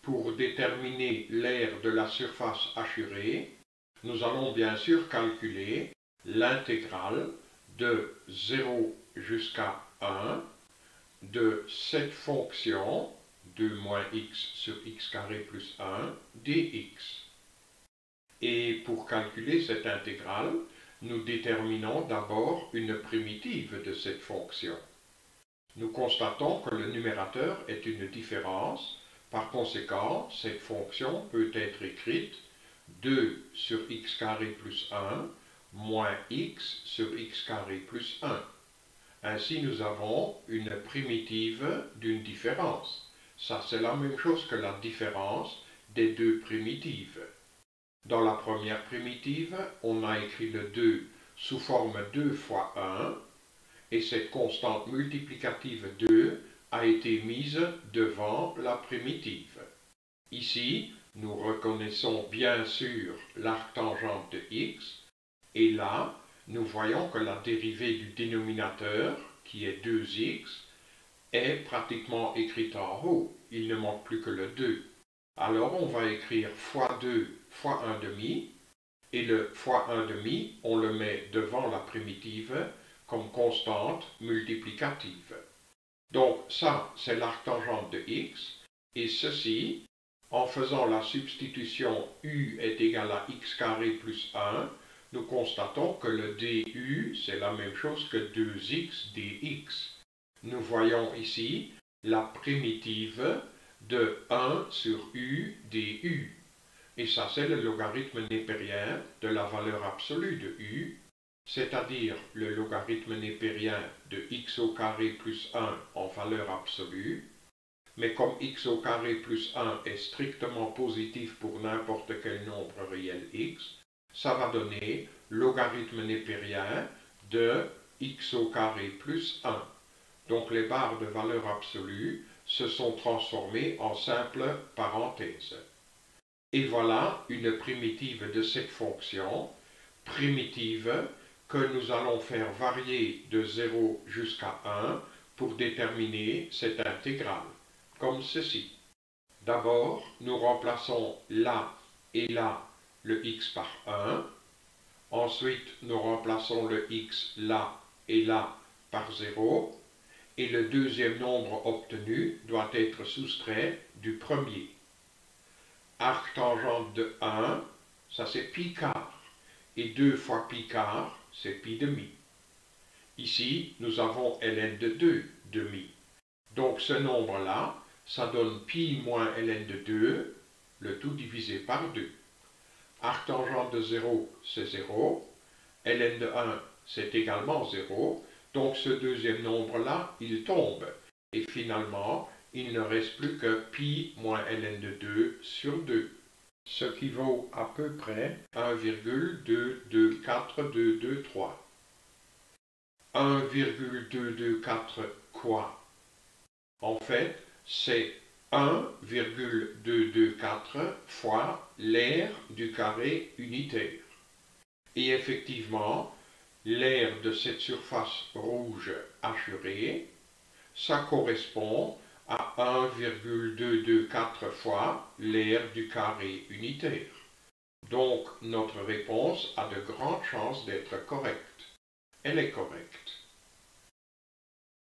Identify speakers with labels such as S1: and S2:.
S1: pour déterminer l'aire de la surface hachurée, nous allons bien sûr calculer l'intégrale de 0 jusqu'à 1 de cette fonction 2 moins x sur x carré plus 1 dx. Et pour calculer cette intégrale, nous déterminons d'abord une primitive de cette fonction. Nous constatons que le numérateur est une différence. Par conséquent, cette fonction peut être écrite 2 sur x carré plus 1 moins x sur x carré plus 1. Ainsi, nous avons une primitive d'une différence. Ça, c'est la même chose que la différence des deux primitives. Dans la première primitive, on a écrit le 2 sous forme 2 fois 1, et cette constante multiplicative 2 a été mise devant la primitive. Ici, nous reconnaissons bien sûr l'arctangente de x, et là, nous voyons que la dérivée du dénominateur, qui est 2x, est pratiquement écrite en haut. Il ne manque plus que le 2. Alors on va écrire fois 2 fois 1 demi, et le fois 1 demi, on le met devant la primitive comme constante multiplicative. Donc ça, c'est l'arctangente de x, et ceci, en faisant la substitution u est égal à x carré plus 1, nous constatons que le du, c'est la même chose que 2x dx. Nous voyons ici la primitive de 1 sur u du. Et ça, c'est le logarithme népérien de la valeur absolue de u, c'est-à-dire le logarithme népérien de x au carré plus 1 en valeur absolue. Mais comme x au carré plus 1 est strictement positif pour n'importe quel nombre réel x, ça va donner logarithme népérien de x au carré plus 1. Donc les barres de valeur absolue se sont transformées en simples parenthèses. Et voilà une primitive de cette fonction, primitive que nous allons faire varier de 0 jusqu'à 1 pour déterminer cette intégrale, comme ceci. D'abord, nous remplaçons là et là le x par 1. Ensuite, nous remplaçons le x là et là par 0. Et le deuxième nombre obtenu doit être soustrait du premier. Arctangente de 1, ça c'est pi quart. Et 2 fois pi quart, c'est pi demi. Ici, nous avons ln de 2 demi. Donc ce nombre-là, ça donne pi moins ln de 2, le tout divisé par 2. Arctangente de 0, c'est 0. Ln de 1, c'est également 0. Donc ce deuxième nombre-là, il tombe. Et finalement, il ne reste plus que pi moins ln de 2 sur 2. Ce qui vaut à peu près 1,224223. 1,224 quoi? En fait, c'est 1,224 fois l'aire du carré unitaire. Et effectivement, l'aire de cette surface rouge hachurée, ça correspond à 1,224 fois l'aire du carré unitaire. Donc notre réponse a de grandes chances d'être correcte. Elle est correcte.